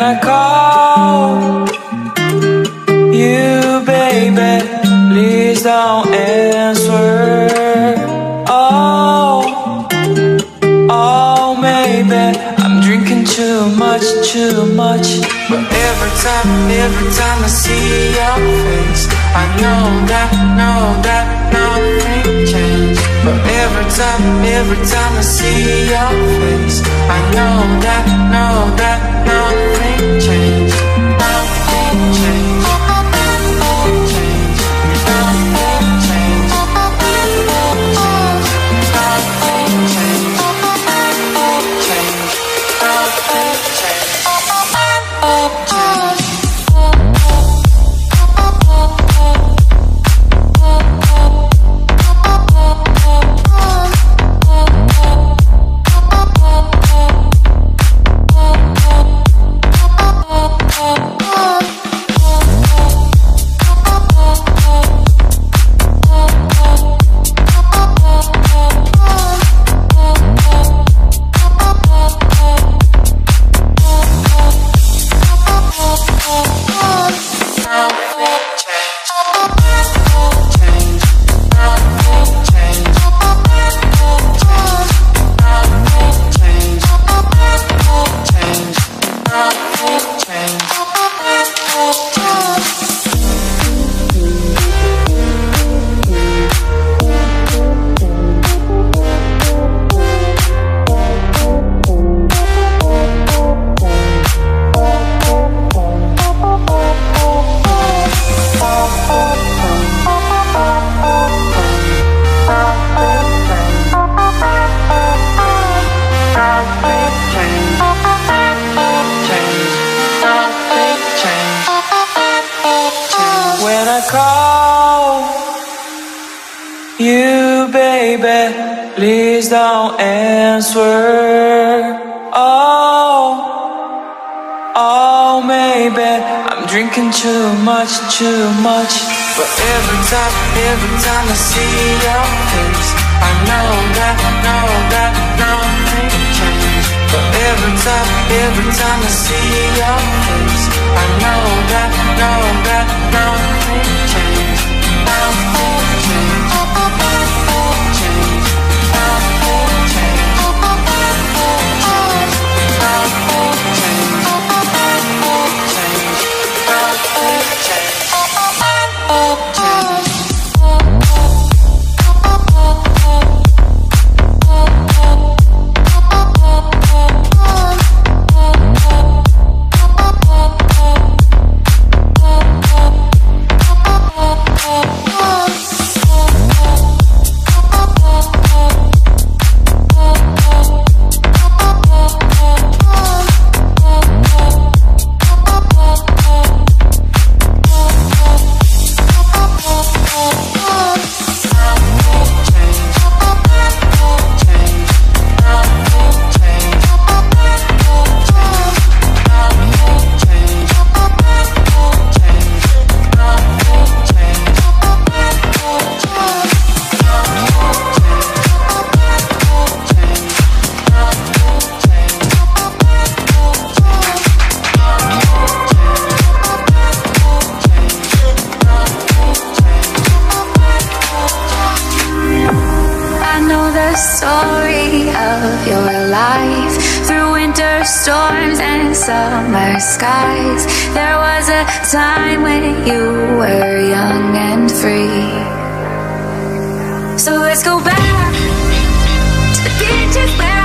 I call you, baby, please don't answer. Oh, maybe I'm drinking too much. But every time I see your face, I know that nothing changed. But every time I see your face, I know that nothing changed. Nothing changed. When I call you, baby, please don't answer. Oh, maybe I'm drinking too much. But every time I see your face, I know that nothing changed. But every time I see your face, I know that nothing changed. Nothing changed. Nothing changed. Nothing changed. Nothing changed. Nothing changed. Story of your life through winter storms and summer skies. There was a time when you were young and free. So let's go back to the beaches where